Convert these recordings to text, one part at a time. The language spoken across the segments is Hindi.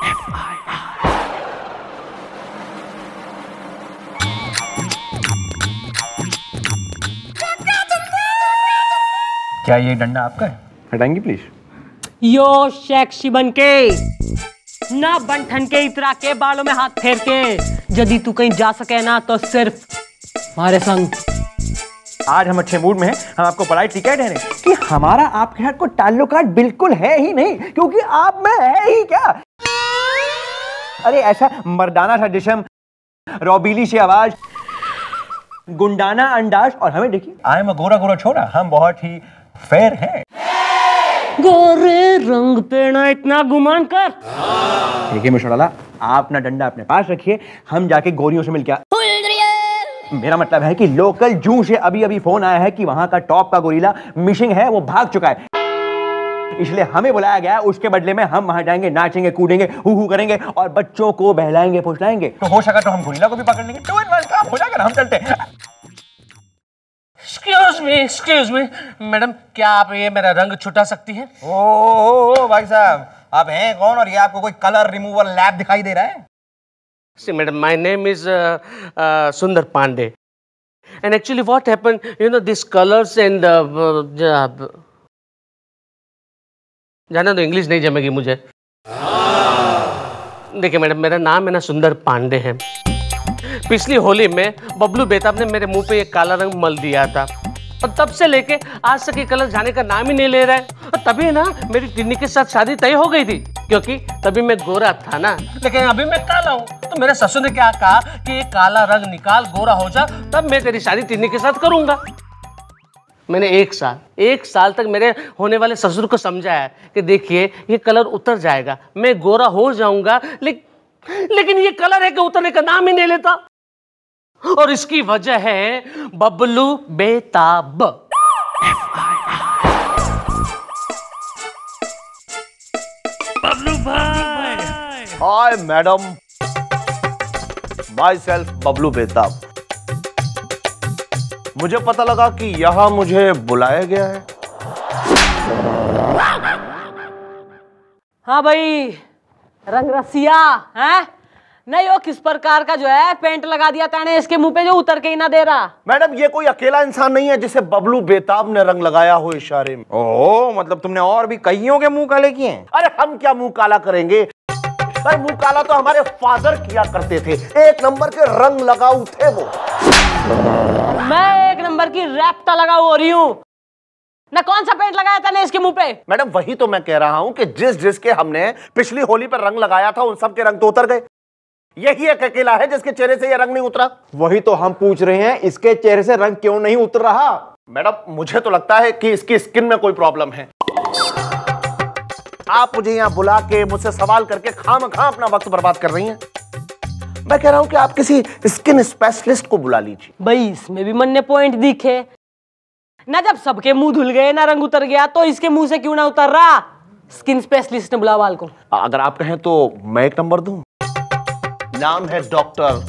क्या ये डंडा आपका है? हटाएंगी प्लीज। यो सेक्सी बनके ना बंठन के इतरा के बालों में हाथ फेर के यदि तू कहीं जा सके ना तो सिर्फ हमारे संग। आज हम अच्छे मूड में हैं, हम आपको पोलाइटली कह रहे हैं कि हमारा आपके साथ कोई ताल्लुकात बिल्कुल है ही नहीं, क्योंकि आप में है ही क्या। अरे ऐसा मर्दाना सा जिस्म, रौबीली सी आवाज, गुंडाना अंदाज, और हमें देखिए I am a Gora Gora छोरा, हम बहुत ही फेयर हैं। गोरे रंग पे ना इतना गुमान कर। देखिए मुशर्रला, आप अपना डंडा अपने पास रखिए, हम जाके गोरियों से मिलके। मेरा मतलब है कि लोकल जू से अभी अभी फोन आया है कि वहां का टॉप का गोरिल्ला मिसिंग है, वो भाग चुका है, इसलिए हमें बुलाया गया है। उसके बदले में हम वहां जाएंगे, नाचेंगे, कूदेंगे, हू करेंगे और बच्चों को बहलाएंगे, फुसलाएंगे। तो हो सका तो हम गोरिल्ला को भी पकड़ लेंगे। 2 in 1 काम हो जाएगा, हम चलते हैं। एक्सक्यूज मी मैडम, क्या आप ये मेरा रंग छुटा सकती हैं? ओ भाई साहब, आप हैं कौन और ये आपको कोई कलर रिमूवल लैब दिखाई दे रहा है? See, madam, my name is Sundar Pandey. And actually what happened, you know, these colors and जाना तो इंग्लिश नहीं जमेगी मुझे। देखिए मैडम, मेरा नाम है ना सुंदर पांडे है। पिछली होली में बबलू बेताब ने मेरे मुंह पे ये काला रंग मल दिया था और तब से लेके आज तक ये कलर जाने का नाम ही नहीं ले रहा है। और तभी ना मेरी टिन्नी के साथ शादी तय हो गई थी, क्योंकि तभी मैं गोरा था ना, लेकिन अभी मैं काला हूँ। तो मेरे ससुर ने क्या कहा कि ये काला रंग निकाल, गोरा हो जा, तब मैं तेरी शादी टिन्नी के साथ करूंगा। मैंने एक साल तक मेरे होने वाले ससुर को समझाया कि देखिए ये कलर उतर जाएगा, मैं गोरा हो जाऊंगा, लेकिन ये कलर है कि उतरने का नाम ही नहीं लेता। और इसकी वजह है बबलू बेताब। बबलू भाई। Hi madam, myself Bablu Betaab. मुझे पता लगा कि यहां मुझे बुलाया गया है। हाँ भाई, रंग रसिया है नहीं, वो किस प्रकार का जो है पेंट लगा दिया तैने इसके मुंह पे जो उतर के ही ना दे रहा। मैडम, ये कोई अकेला इंसान नहीं है जिसे बबलू बेताब ने रंग लगाया हो इशारे में। ओह, मतलब तुमने और भी कईयों के मुंह काले किए हैं? अरे हम क्या मुंह काला करेंगे, अरे मुंह काला तो हमारे फादर किया करते थे, 1 नंबर के रंग लगाऊ थे वो। मैं 1 नंबर की रैप्टा लगाऊ हो रही हूँ ना। कौन सा पेंट लगाया तैने इसके मुंह पे? मैडम वही तो मैं कह रहा हूं कि जिसके हमने पिछली होली पर रंग लगाया था उन सब के रंग तो उतर गए, यही एक अकेला है जिसके चेहरे से यह रंग नहीं उतरा। वही तो हम पूछ रहे हैं, इसके चेहरे से रंग क्यों नहीं उतर रहा? मैडम मुझे तो लगता है कि इसकी स्किन में कोई प्रॉब्लम है। आप मुझे यहां बुला के मुझसे सवाल करके खामखा अपना वक्त बर्बाद कर रही हैं। मैं कह रहा हूं कि आप किसी स्किन स्पेशलिस्ट को बुला लीजिए। भाई इसमें भी मन ने पॉइंट दिखे ना, जब सबके मुंह धुल गए ना, रंग उतर गया, तो इसके मुंह से क्यों ना उतर रहा? स्किन स्पेशलिस्ट ने बुला वाल को। अगर आप कहें तो मैं 1 नंबर दूं। नाम है doctor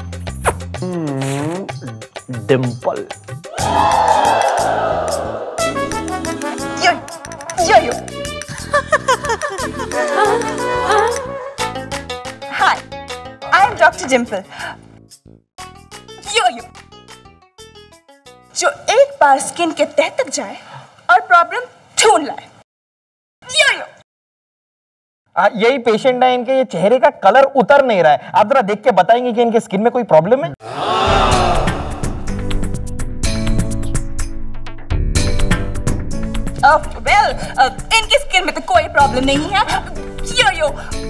Dimple. Yo hi, I am doctor Dimple. Yo जो एक बार स्किन के तह तक जाए और प्रॉब्लम ढूंढ लाए। यो यही पेशेंट है, इनके ये चेहरे का कलर उतर नहीं रहा है। आप जरा देख के बताएंगे कि इनके स्किन में कोई प्रॉब्लम है? वेल, इनकी स्किन में तो कोई प्रॉब्लम नहीं है। यो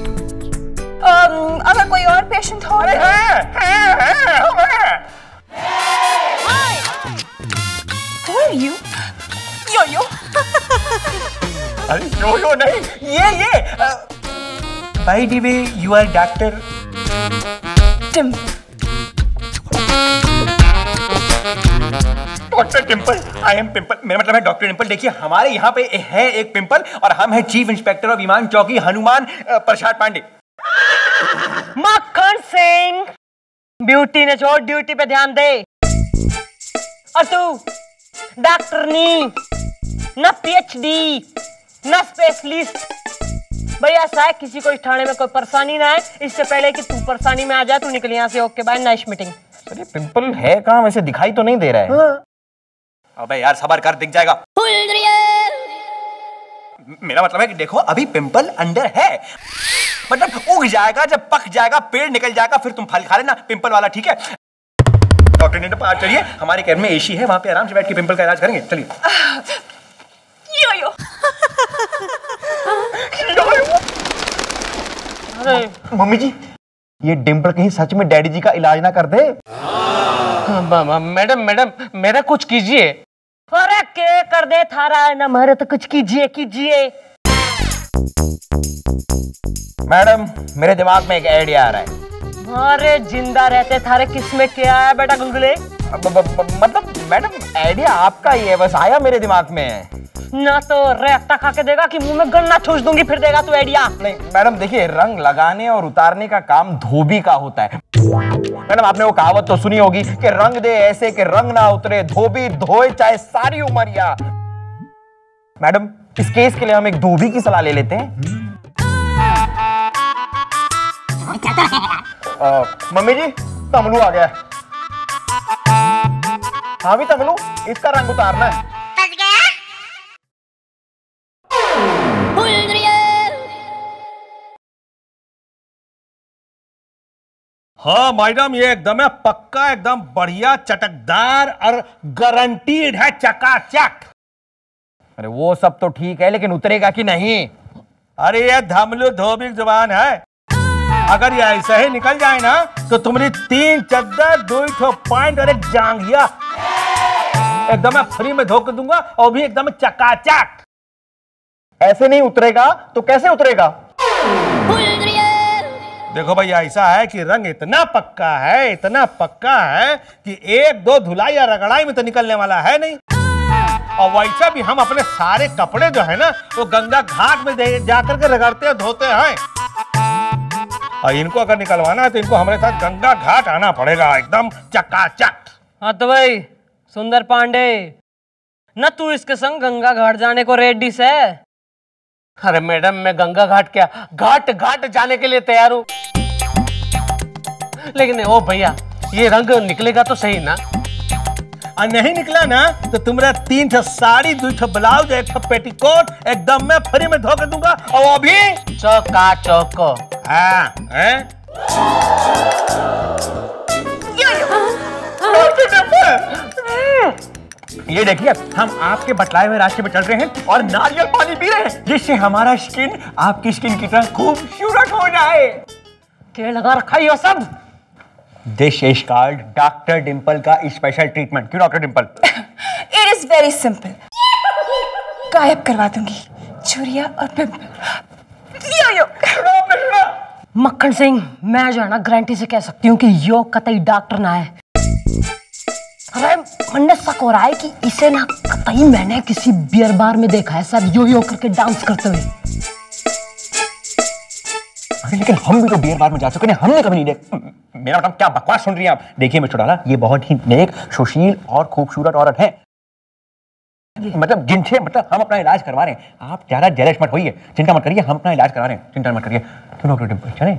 अगर कोई और पेशेंट हो। Who are you? यो अरे यो नहीं, ये by the way you are doctor doctor Dimple. I am pimple, मेरा मतलब है डॉक्टर डिंपल। देखिए हमारे यहाँ पे है एक पिंपल और हम है चीफ इंस्पेक्टर ऑफ ईमान चौकी हनुमान प्रसाद पांडे। मक्खन सिंह, ब्यूटी ने छोड़ ड्यूटी पे ध्यान दे। और तू डॉक्टर नहीं, ना पीएचडी, ना स्पेशलिस्ट, भैया शायद किसी को इस थाने में कोई परेशानी ना आए, इससे पहले कि तू परेशानी में आ जाए, तू निकल यहाँ से। Okay bye, nice meeting. अरे पिंपल है कहाँ, वैसे दिखाई तो नहीं दे रहा है। हाँ। अबे यार सबर कर, दिख जाएगा। मेरा मतलब है कि देखो अभी पिंपल अंदर है, मतलब उग जाएगा, जब पक जाएगा पेड़ निकल जाएगा फिर तुम फल खा लेना पिंपल वाला, ठीक है? डॉक्टर ने पास चलिए, हमारे कैब में एसी है, वहां पे आराम से बैठ के पिंपल का इलाज करेंगे। चलिए। मम्मी जी, ये डिम्पल कहीं सच में डैडी जी का इलाज ना कर दे। मैडम मेरा कुछ कीजिए। अरे के कर दे थारा ना, मारे तो कुछ कीजिए। मैडम मेरे दिमाग में एक आइडिया आ रहा है। अरे जिंदा रहते थारे किसमें क्या है बेटा गुलगुले? मतलब मैडम आइडिया आपका ही है, बस आया मेरे दिमाग में। ना तो रेफ्ता खा के देगा कि मुंह में गन्ना ठूस दूंगी फिर देगा तू आइडिया। नहीं मैडम देखिए, रंग लगाने और उतारने का काम धोबी का होता है। मैडम आपने वो कहावत तो सुनी होगी कि रंग दे ऐसे कि रंग ना उतरे, धोबी धोए चाहे सारी उमरिया। मैडम इस केस के लिए हम एक धोबी की सलाह ले लेते हैं। मम्मी जी तमलू आ गया। हाँ भी तमलू, इसका रंग उतारना है। हाँ मैडम, ये एकदम है पक्का, एकदम बढ़िया चटकदार और गारंटीड है, चकाचक। अरे वो सब तो ठीक है, लेकिन उतरेगा कि नहीं? अरे ये धमलू धोबी जुबान है, अगर ये ऐसा ही निकल जाए ना तो तुम्हारी 3 चद्दर 2 पॉइंट और एक जांघिया एकदम मैं फ्री में धो के दूंगा, और भी एकदम चकाचक। ऐसे नहीं उतरेगा तो कैसे उतरेगा? देखो भैया, ऐसा है कि रंग इतना पक्का है कि 1-2 धुलाई या रगड़ाई में तो निकलने वाला है नहीं। और वैसा भी हम अपने सारे कपड़े जो है ना वो गंगा घाट में जाकर के रगड़ते और धोते हैं, और इनको अगर निकलवाना है तो इनको हमारे साथ गंगा घाट आना पड़ेगा, एकदम चकाचक। हाँ तो भाई सुंदर पांडे, न तू इसके संग गंगा घाट जाने को रेडी से? अरे मैडम मैं गंगा घाट क्या, घाट जाने के लिए तैयार हूँ, लेकिन ओ भैया ये रंग निकलेगा तो सही ना? और नहीं निकला ना तो तुम्हारा 3 साड़ी 2 ब्लाउज 1 पेटीकोट एकदम मैं फ्री में धो के दूंगा, और वो भी चौको। हाँ हैं? ये देखिए, हम आपके बतलाए हुए रास्ते पे चल रहे हैं और नारियल पानी पी रहे हैं, जिससे हमारा स्किन आपकी स्किन की तरह खूबसूरत हो जाए। क्या लगा रखा है ये सब? This is called doctor Dimple का स्पेशल ट्रीटमेंट। क्यों doctor Dimple? It is very simple, गायब करवा दूंगी झुर्रियां और पिंपल। मक्खन सिंह, मैं जो है ना गारंटी से कह सकती हूँ कि यो कतई डॉक्टर ना है। अरे मन शक हो रहा है कि इसे ना कतई मैंने किसी बियर बार में देखा है, सब यो करके डांस करते हुए। अरे लेकिन हम भी तो बियर बार में जा चुके हैं, हमने कभी नहीं देखा। मेरा मतलब क्या बकवास सुन रही हैं आप? देखिए मिस्टर डाला, ये बहुत ही नेक, सुशील और खूबसूरत औरत है, मतलब जिनसे मतलब हम अपना इलाज करवा रहे हैं। आप ज्यादा जेलस मत होइए, चिंता मत करिए, हम अपना इलाज करवा रहे हैं, चिंता मत करिए। तो डॉक्टर डिंपल चले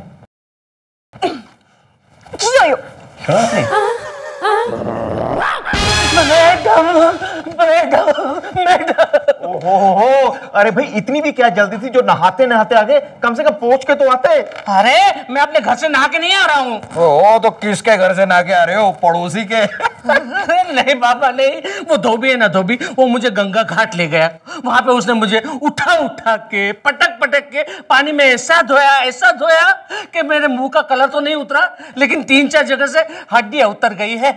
ओहो, अरे भाई इतनी भी क्या जल्दी थी जो नहाते नहाते आगे, कम से कम पहुंच के तो आते। अरे मैं अपने घर से नहा के नहीं आ रहा हूँ। ओह तो किसके घर से नहा के आ रहे हो? पड़ोसी के? नहीं बाबा नहीं, वो धोबी है ना धोबी, वो मुझे गंगा घाट ले गया, वहां पे उसने मुझे उठा के पटक के पानी में ऐसा धोया कि मेरे मुंह का कलर तो नहीं उतरा, लेकिन 3-4 जगह से हड्डियां उतर गई है।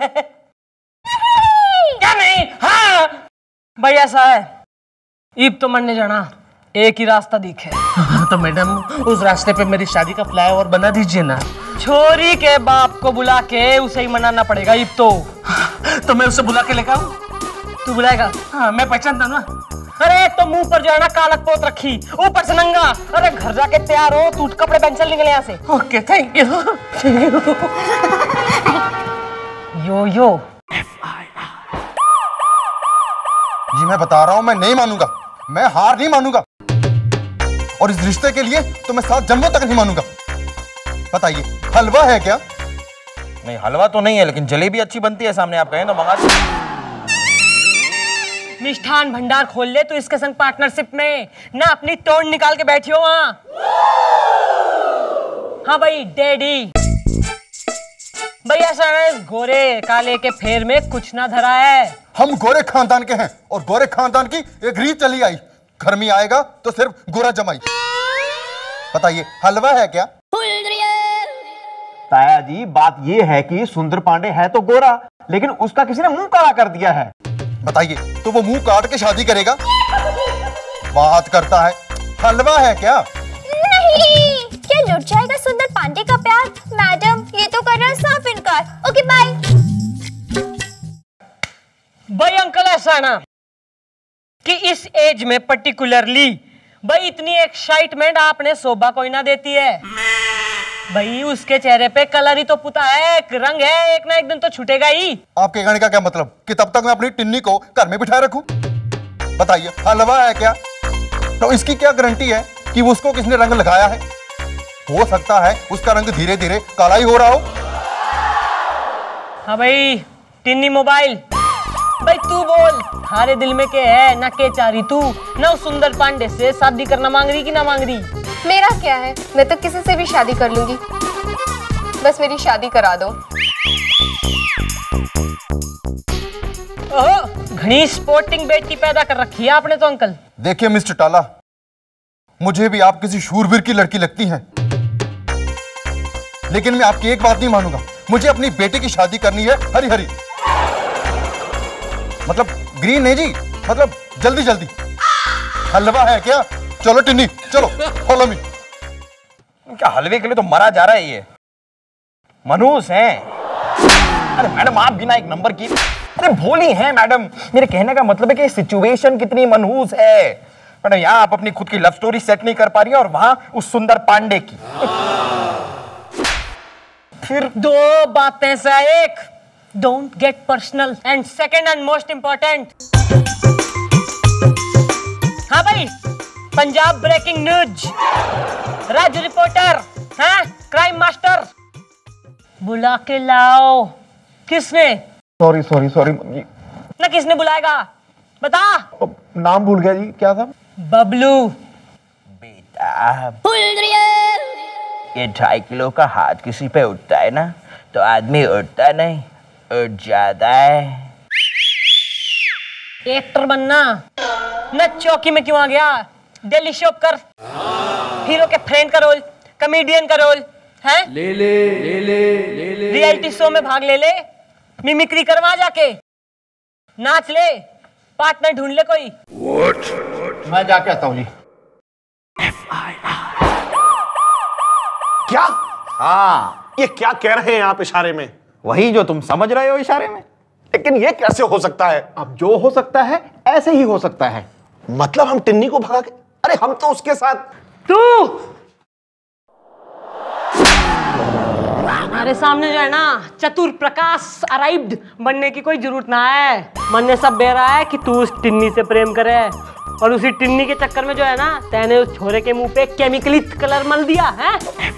क्या नहीं? हाँ भाई ऐसा है, ईब तो मरने जाना, एक ही रास्ता दिखे। तो मैडम उस रास्ते पे मेरी शादी का फ्लाईओवर बना दीजिए ना। छोरी के बाप को बुला के उसे ही मनाना पड़ेगा ईब तो मैं उसे बुला के लेकर आऊं? तू बुलाएगा? हाँ मैं पहचानता ना। अरे तो मुंह पर जो है ना कालक पोत रखी, ऊपर से नंगा। अरे घर जाके तैयार हो, तू कपड़े पहन चल, निकल यहाँ से। Okay thank you. यो जी मैं बता रहा हूं, मैं नहीं मानूंगा, मैं हार नहीं मानूंगा। और इस रिश्ते के लिए तो मैं 7 जन्मों तक नहीं मानूंगा। बताइए, हलवा है क्या? नहीं, हलवा तो नहीं है, लेकिन जलेबी अच्छी बनती है। सामने आप कहें तो मंगा दो। मिष्ठान भंडार खोल ले तो इसके संग पार्टनरशिप में, ना अपनी टोन निकाल के बैठियो वहां। हाँ भाई डैडी, भाई ऐसा है, गोरे काले के फेर में कुछ ना धरा है। हम गोरे खानदान के हैं और गोरे खानदान की एक रीत चली आई, घर में आएगा तो सिर्फ गोरा जमाई। बताइए, हलवा है क्या? ताया जी, बात ये है कि सुंदर पांडे है तो गोरा, लेकिन उसका किसी ने मुंह काला कर दिया है। बताइए, तो वो मुंह काट के शादी करेगा? बात करता है, हलवा है क्या? नहीं, क्या लुट जाएगा सुंदर पांडे का प्यार? मैडम, ये तो कर रहा है साफ इनकार। Okay bye. भाई अंकल ऐसा है ना कि इस एज में पर्टिकुलरली भाई इतनी एक्साइटमेंट आपने शोभा कोई ना देती है। भाई उसके चेहरे पे कलर ही तो पुता है, एक रंग है, एक ना एक दिन तो छूटेगा ही। आपके कहने का क्या मतलब कि तब तक मैं अपनी टिन्नी को घर में बिठाए रखूं? बताइए, हलवा है क्या? तो इसकी क्या गारंटी है कि उसको किसने रंग लगाया है? हो सकता है उसका रंग धीरे धीरे काला ही हो रहा हो। हाँ भाई टिन्नी मोबाइल, भाई तू बोल, थारे दिल में क्या है? ना के चारी तू, ना उस सुंदर पांडे से शादी करना मांग रही कि ना मांग रही? मेरा क्या है, मैं तो किसी से भी शादी कर लूंगी, बस मेरी शादी करा दो। ओहो, घनी स्पोर्टिंग बेटी पैदा कर रखी है आपने तो अंकल। देखिए मिस्टर टाला, मुझे भी आप किसी शूरवीर की लड़की लगती हैं, लेकिन मैं आपकी एक बात नहीं मानूंगा। मुझे अपनी बेटी की शादी करनी है हरी हरी, मतलब ग्रीन नहीं जी, मतलब जल्दी जल्दी। हलवा है क्या? चलो टिन्नी, चलो फॉलो मी। क्या हलवे के लिए तो मरा जा रहा है ये? मनहूस है। अरे मैडम, आप बिना एक नंबर की, अरे भोली हैं मैडम। मेरे कहने का मतलब है कि सिचुएशन कितनी मनहूस है मैडम। यहाँ आप अपनी खुद की लव स्टोरी सेट नहीं कर पा रही है और वहां उस सुंदर पांडे की। फिर दो बातें से एक, don't get personal, and second and most important, हाँ भाई Punjab breaking news, Raju reporter, हाँ क्राइम मास्टर, बुला के लाओ। किसने? Sorry sorry sorry mummy. ना किसने बुलाएगा बता? नाम भूल गया जी, क्या था? बबलू। बेटा, ये 2.5 किलो का हाथ किसी पे उठता है ना तो आदमी उठता नहीं, उठ जाता है। एक्टर बनना न, चौकी में क्यों आ गया? डेली शॉप कर, हीरो के फ्रेंड का रोल, कॉमेडियन का रोल है, ले ले रियलिटी शो में भाग ले, मिमिक्री करवा जाके, नाच ले, पार्टनर ढूंढ ले कोई। मैं जाके आता हूँ जी। क्या? हाँ, ये क्या कह रहे हैं आप इशारे में? वही जो तुम समझ रहे हो इशारे में। लेकिन ये कैसे हो सकता है? अब जो हो सकता है ऐसे ही हो सकता है। मतलब हम टिन्नी को भगा के, अरे हम तो उसके साथ। तू हमारे सामने जो है ना चतुर प्रकाश अराइव्ड बनने की कोई जरूरत ना है। मन ने सब बह रहा है कि तू उस टिन्नी से प्रेम करे, और उसी टिन्नी के चक्कर में जो है ना तैने उस छोरे के मुंह पे केमिकली कलर मल दिया है।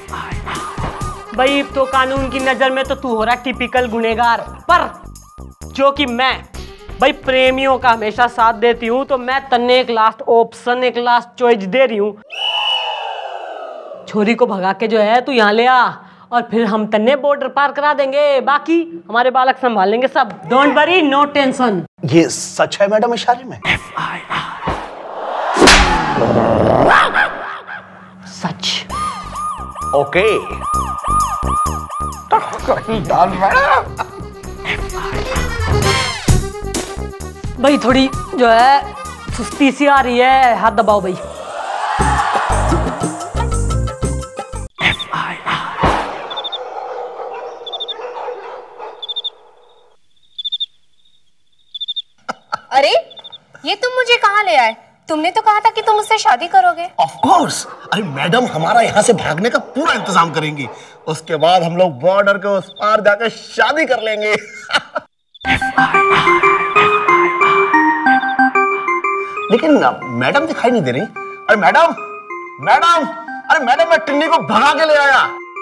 भाई तो कानून की नजर में तो तू हो रहा टिपिकल गुनहगार, पर जो कि मैं भाई प्रेमियों का हमेशा साथ देती हूँ, तो मैं तन्ने एक लास्ट ऑप्शन, एक लास्ट चॉइस दे रही हूँ। छोरी को भगा के जो है तू यहाँ ले आ, और फिर हम तन्ने बॉर्डर पार करा देंगे, बाकी हमारे बालक संभाल लेंगे सब। Don't worry, no tension. ये सच है मैडम इशारे में? सच। ओके। भाई थोड़ी जो है सुस्ती सी आ रही है, हाथ दबाओ भाई। अरे ये तुम मुझे कहाँ ले आए? तुमने तो कहा था कि तुम मुझसे शादी करोगे। Of course. अरे मैडम, हमारा यहाँ से भागने का पूरा इंतजाम करेंगे, उसके बाद हम लोग बॉर्डर के उस पार जाकर शादी कर लेंगे। लेकिन मैडम दिखाई नहीं दे रही। अरे मैडम, मैडम, अरे मैडम मैं टिन्नी को भगा के ले आया।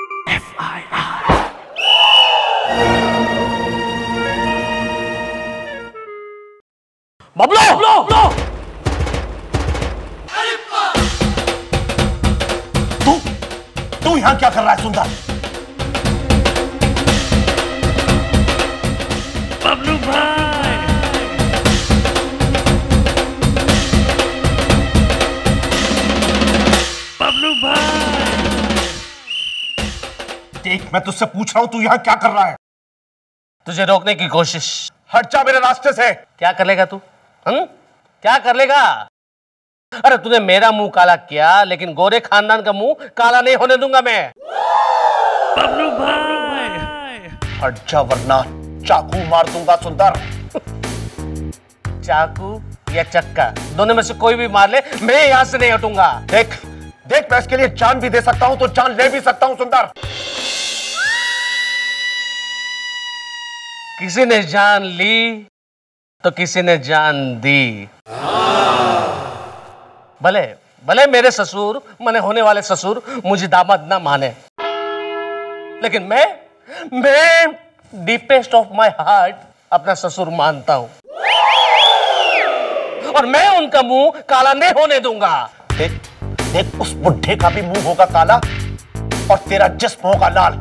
बबलू, तू यहां क्या कर रहा है सुंदर? बबलू भाई, बबलू भाई, देख मैं तुझसे पूछ रहा हूं, तू यहां क्या कर रहा है? तुझे रोकने की कोशिश। हट जा मेरे रास्ते से। क्या कर लेगा तू? क्या कर लेगा? अरे तूने मेरा मुंह काला किया, लेकिन गोरे खानदान का मुंह काला नहीं होने दूंगा मैं। बबलू भाई, हट जा वरना चाकू मार दूंगा सुंदर। चाकू या चक्का, दोनों में से कोई भी मार ले, मैं यहां से नहीं हटूंगा। देख देख, मैं इसके लिए जान भी दे सकता हूं तो जान ले भी सकता हूं सुंदर। किसी ने जान ली तो किसी ने जान दी। भले भले मेरे ससुर, मने होने वाले ससुर मुझे दामाद ना माने, लेकिन मैं डीपेस्ट ऑफ माय हार्ट अपना ससुर मानता हूं, और मैं उनका मुंह काला नहीं होने दूंगा। देख देख, उस बुढ़े का भी मुंह होगा काला और तेरा जिस्म होगा लाल।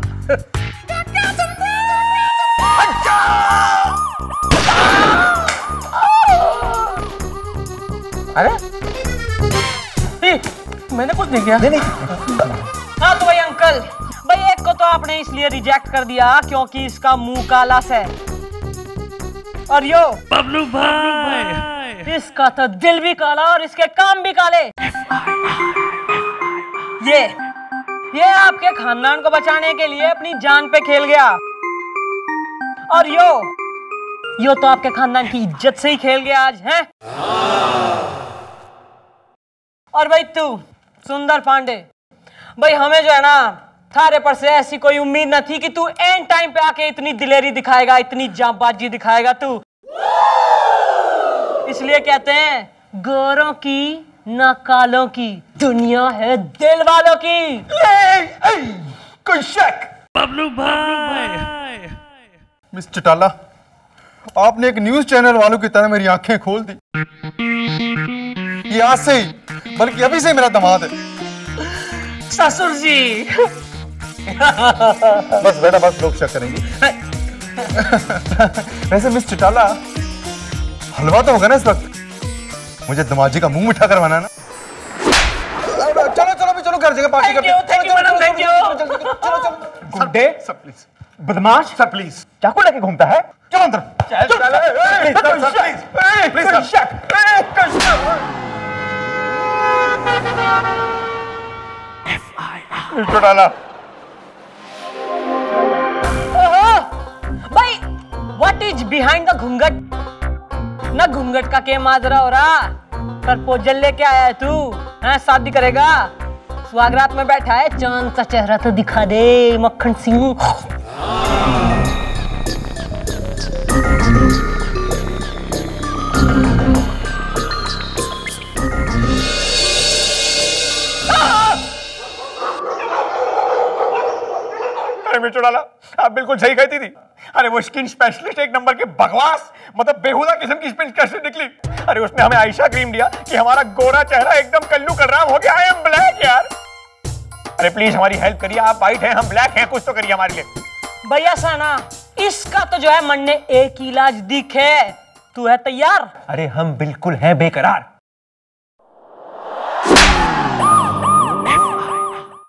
अरे मैंने कुछ नहीं किया। हाँ तो भाई अंकल, भाई एक को तो आपने इसलिए रिजेक्ट कर दिया क्योंकि इसका मुंह काला से, और यो बबलू भाई, इसका तो दिल भी काला और इसके काम भी काले। ये आपके खानदान को बचाने के लिए अपनी जान पे खेल गया, और यो तो आपके खानदान की इज्जत से ही खेल गया आज, हैं? और भाई तू सुंदर पांडे, भाई हमें जो है ना थारे पर से ऐसी कोई उम्मीद न थी कि तू एंड टाइम पे आके इतनी दिलेरी दिखाएगा, इतनी जांबाजी दिखाएगा तू। इसलिए कहते हैं गोरों की ना कालों की दुनिया है दिल वालों की। कोई शक? बबलू भाई, मिस चटाला, आपने एक न्यूज चैनल वालों की तरह मेरी आंखें खोल दी। ये आज से ही, बल्कि अभी से मेरा दामाद है। ससुर जी। बस बेटा बस, लोग शक करेंगे। वैसे मिस चटाला, हलवा तो होगा ना इस वक्त? मुझे दमाजी का मुंह मीठा करवाना ना। चलो चलो भी चलो, घर जगह पार्टी करते हैं। Thank you madam, thank you. चलो चलो। गुड्डे सर प्लीज, बदमाश सर प्लीज, चाकू लेके घूमता है, चलो अंदर। चटाला, भाई व्हाट इज बिहाइंड द घूंघट? ना घूंघट का के माजरा हो रहा, प्रपोजल लेके आया है तू, हैं? शादी करेगा? स्वागरात में बैठा है, चांद सा चेहरा तो दिखा दे मक्खन सिंह। चुड़ाला, आप बिल्कुल सही कहती थी। अरे वो स्किन स्पेशलिस्ट एक नंबर के बकवास, मतलब बेहुदा किस्म की स्किन स्पेशलिस्ट निकली। अरे उसने हमें आयशा क्रीम दिया कि हमारा गोरा चेहरा एकदम कल्लू कर रहा हो गया। आई एम ब्लैक यार। अरे प्लीज हमारी हेल्प करिए, आप वाइट हैं, हम ब्लैक हैं, कुछ तो करिए हमारे लिए। भैया साना, इसका तो जो है मन ने एक इलाज दिखे। तू है तैयार? अरे हम बिल्कुल हैं बेकरार।